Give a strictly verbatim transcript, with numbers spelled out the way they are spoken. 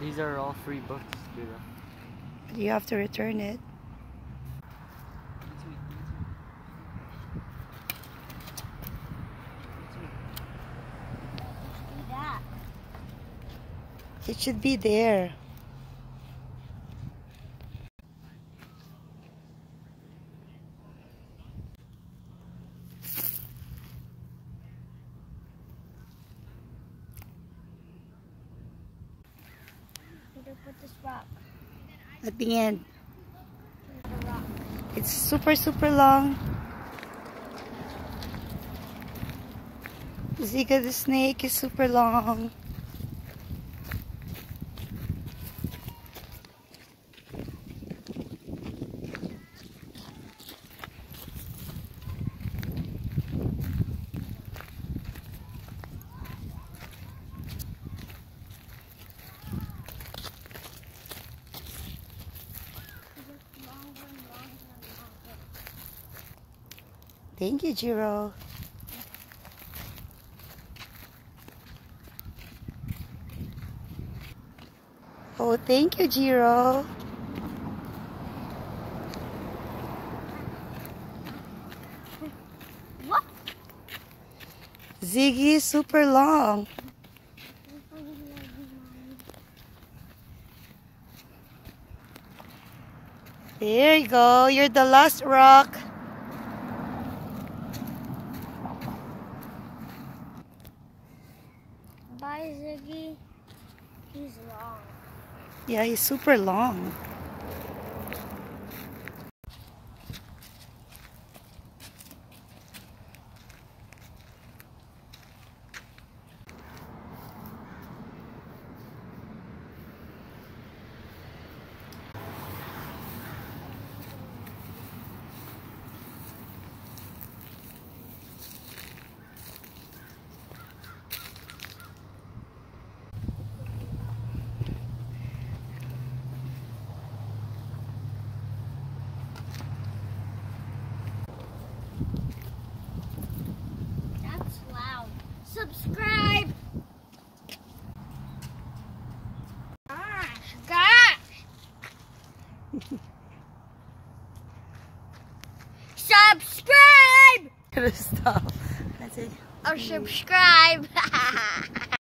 These are all free books, dude. You have to return it. It should be there. Put this rock At the end. the rock. It's super, super long. Ziga the snake is super long. Thank you, Jiro. Oh, thank you, Jiro. What? Ziggy is super long. There you go. You're the last rock. Bye, Ziggy. He's long. Yeah, he's super long. That's loud. Subscribe. Gosh, gosh. Subscribe. Gotta stop. That's it. Oh, subscribe.